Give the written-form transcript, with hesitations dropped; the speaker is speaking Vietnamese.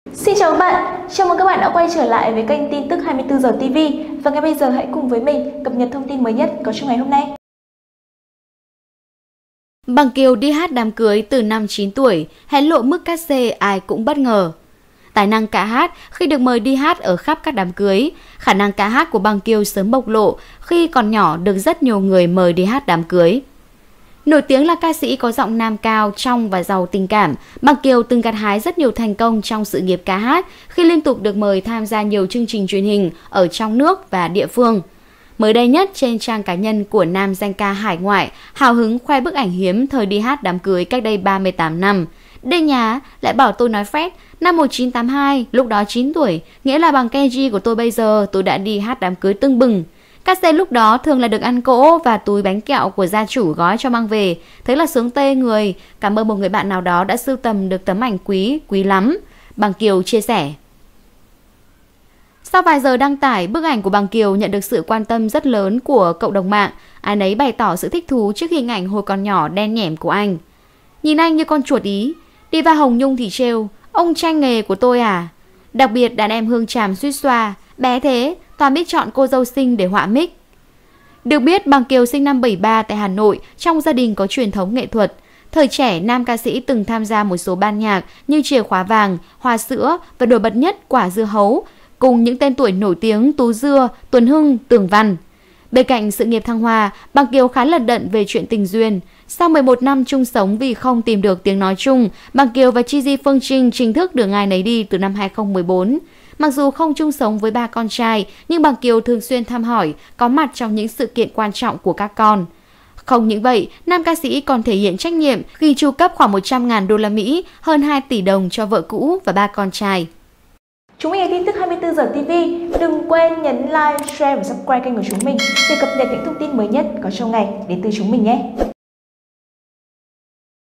Xin chào các bạn, chào mừng các bạn đã quay trở lại với kênh tin tức 24 giờ TV. Và ngay bây giờ hãy cùng với mình cập nhật thông tin mới nhất có trong ngày hôm nay. Bằng Kiều đi hát đám cưới từ năm 9 tuổi, hé lộ mức cát xê ai cũng bất ngờ. Tài năng ca hát khi được mời đi hát ở khắp các đám cưới, khả năng ca hát của Bằng Kiều sớm bộc lộ khi còn nhỏ được rất nhiều người mời đi hát đám cưới. Nổi tiếng là ca sĩ có giọng nam cao, trong và giàu tình cảm, Bằng Kiều từng gặt hái rất nhiều thành công trong sự nghiệp ca hát khi liên tục được mời tham gia nhiều chương trình truyền hình ở trong nước và địa phương. Mới đây nhất trên trang cá nhân của nam danh ca hải ngoại, hào hứng khoe bức ảnh hiếm thời đi hát đám cưới cách đây 38 năm. Đây nhá, lại bảo tôi nói phét, năm 1982, lúc đó 9 tuổi, nghĩa là bằng Kenji của tôi bây giờ, tôi đã đi hát đám cưới tưng bừng. Cát xê lúc đó thường là được ăn cỗ và túi bánh kẹo của gia chủ gói cho mang về. Thế là sướng tê người. Cảm ơn một người bạn nào đó đã sưu tầm được tấm ảnh quý lắm. Bằng Kiều chia sẻ. Sau vài giờ đăng tải, bức ảnh của Bằng Kiều nhận được sự quan tâm rất lớn của cộng đồng mạng. Ai nấy bày tỏ sự thích thú trước hình ảnh hồi còn nhỏ đen nhẻm của anh. Nhìn anh như con chuột ý. Diva Hồng Nhung thì trêu, ông tranh nghề của tôi à? Đặc biệt đàn em Hương Tràm suýt xoa, bé thế, toàn biết chọn cô dâu xinh để họa mic. Được biết, Bằng Kiều sinh năm 73 tại Hà Nội, trong gia đình có truyền thống nghệ thuật. Thời trẻ, nam ca sĩ từng tham gia một số ban nhạc như Chìa khóa vàng, Hoa sữa và nổi bật nhất Quả dưa hấu, cùng những tên tuổi nổi tiếng Tú Dưa, Tuấn Hưng, Tường Văn. Bên cạnh sự nghiệp thăng hoa, Bằng Kiều khá lận đận về chuyện tình duyên. Sau 11 năm chung sống vì không tìm được tiếng nói chung, Bằng Kiều và Chi Di Phương Trinh chính thức đường ai nấy đi từ năm 2014. Mặc dù không chung sống với ba con trai, nhưng Bằng Kiều thường xuyên thăm hỏi, có mặt trong những sự kiện quan trọng của các con. Không những vậy, nam ca sĩ còn thể hiện trách nhiệm khi chu cấp khoảng 100.000 đô la Mỹ, hơn 2 tỷ đồng cho vợ cũ và ba con trai. Chúng mình là tin tức 24 giờ TV. Đừng quên nhấn like, share và subscribe kênh của chúng mình để cập nhật những thông tin mới nhất có trong ngày đến từ chúng mình nhé.